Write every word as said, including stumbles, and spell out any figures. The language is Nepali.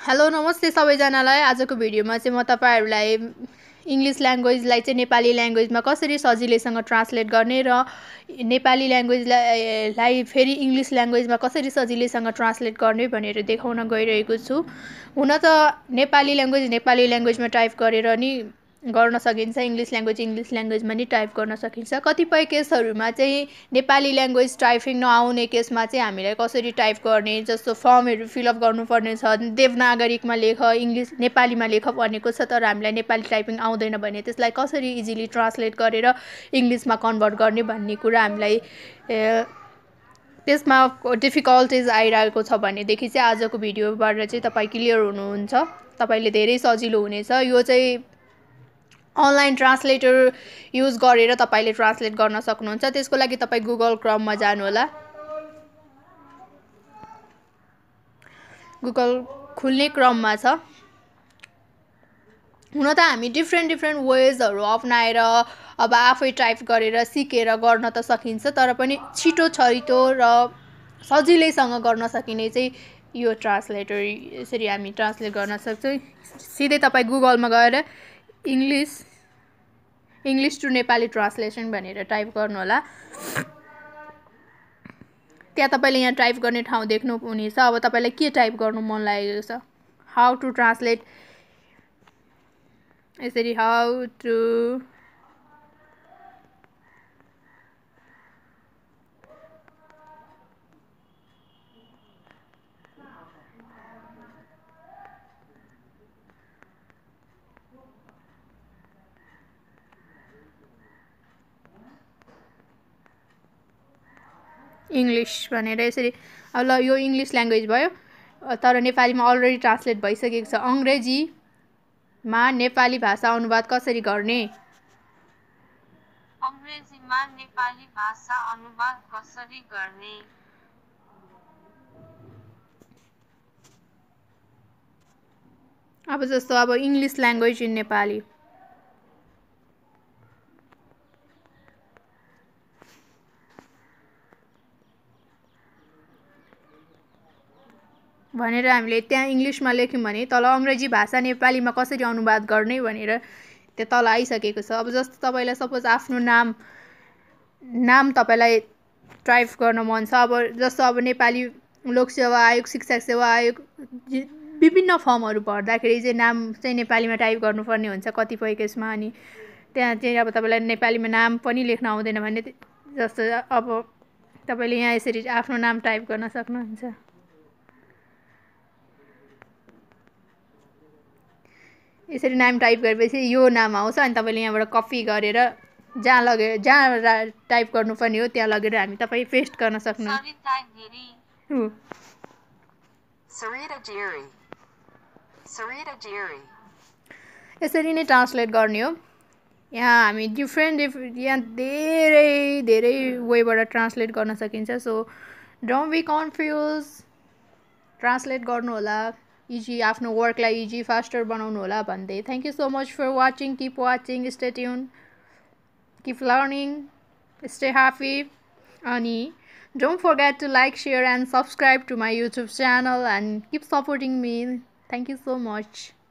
हेलो नमस्ते सबैजनालाई। आजको भिडियोमा चाहिँ म तपाईहरुलाई इंग्लिश ल्याङ्ग्वेजलाई चाहिँ नेपाली ल्याङ्ग्वेजमा कसरी सजिलैसँग ट्रान्सलेट गर्ने र नेपाली ल्याङ्ग्वेजलाई लाई फेरि इंग्लिश ल्याङ्ग्वेजमा कसरी सजिलैसँग ट्रान्सलेट गर्ने भनेर देखाउन गइरहेको छु। हुन त नेपाली ल्याङ्ग्वेज नेपाली ल्याङ्ग्वेजमा टाइप गरेर नि गर्न सकिन्छ, इंग्लिश ल्याङ्ग्वेज इंग्लिश ल्याङ्ग्वेजमा नि टाइप गर्न सकिन्छ। कतिपय केसहरुमा चाहिँ नेपाली ल्याङ्ग्वेज टाइपिङ नआउने केसमा चाहिँ हामीलाई कसरी टाइप गर्ने, जस्तो फर्महरु फिल अप गर्नुपर्ने छ, देवनागरीमा लेख इंग्लिश नेपालीमा लेख भनेको छ तर हामीलाई नेपाली टाइपिङ आउँदैन भने त्यसलाई कसरी इजिली ट्रान्सलेट गरेर इंग्लिशमा कन्भर्ट गर्ने भन्ने कुरा हामीलाई त्यसमा डिफिकल्टिज आइरहेको छ भनेदेखि चाहिँ आजको भिडियोबाट चाहिँ तपाई क्लियर हुनुहुन्छ। तपाईले धेरै सजिलो हुनेछ। यो चाहिँ अनलाइन ट्रान्सलेटर युज गरेर तपाईले ट्रान्सलेट गर्न सक्नुहुन्छ। त्यसको लागि तपाई गुगल क्रोममा जानु होला। गुगल खुल्ने क्रममा छ। हुन त हामी डिफ्रेन्ट डिफ्रेन्ट वेजहरु अपनाएर अब आफै टाइप गरेर सिकेर गर्न त सकिन्छ, तर पनि छिटो छिटो र सजिलैसँग गर्न सकिने चाहिँ यो ट्रान्सलेटर यसरी हामी ट्रान्सलेट गर्न सक्छौं। सिधै तपाई गुगलमा गएर English English to Nepali translation भनेर टाइप गर्नु होला। त्यहाँ तपाईले यहाँ टाइप गर्ने ठाउँ देख्नु हुनेछ। अब तपाईलाई के टाइप गर्नु मन लागेको छ, हाउ टु ट्रान्सलेट, यसरी हाउ टु इंग्लिश भनेर यसरी। अब ल यो इंग्लिश ल्याङ्ग्वेज भयो, तर नेपालीमा अलरेडी ट्रान्सलेट भइसकेको छ। अंग्रेजीमा नेपाली भाषा अनुवाद कसरी गर्ने? अंग्रेजीमा नेपाली भाषा अनुवाद कसरी गर्ने? अब जस्तो अब इंग्लिश ल्याङ्ग्वेज इन नेपाली भनेर हामीले त्यहाँ इंग्लिशमा लेख्यौं भने तल अंग्रेजी भाषा नेपालीमा कसरी अनुवाद गर्ने भनेर त्यो तल आइसकेको छ। अब जस्तो तपाईलाई सपोज आफ्नो नाम नाम तपाईलाई टाइप गर्न मन छ। अब जस्तो अब नेपाली लोक सेवा आयोग, शिक्षा सेवा आयोग विभिन्न फर्महरु भर्दाखेरि चाहिँ नाम चाहिँ नेपालीमा टाइप गर्नुपर्ने हुन्छ कतिपय केसमा। अनि त्यहाँ चाहिँ अब तपाईलाई नेपालीमा नाम पनि लेख्न आउँदैन भने जस्तो अब तपाईले यहाँ यसरी आफ्नो नाम टाइप गर्न सक्नुहुन्छ। यसरी नाम टाइप गरेपछि यो नाम आउँछ अनि तपाईले यहाँबाट कपी गरेर जहाँ लगेर जहाँ टाइप गर्नुपर्ने हो त्यहाँ लगेर हामी तपाई पेस्ट गर्न सक्नुहुन्छ। यसरी नै ट्रान्सलेट गर्ने हो। यहाँ हामी डिफ्रेन्ट डिफ्रेन्ट यहाँ धेरै धेरै वेबाट ट्रान्सलेट गर्न सकिन्छ। So don't be confuse, translate गर्नु होला, इजी आफ्नो वर्कलाई इजी फास्टर बनाउनु होला भन्दै। Thank you so much for watching. Keep watching, stay tune, keep learning, stay happy, अनि don't forget to like, share and subscribe to my YouTube channel and keep supporting me. Thank you so much.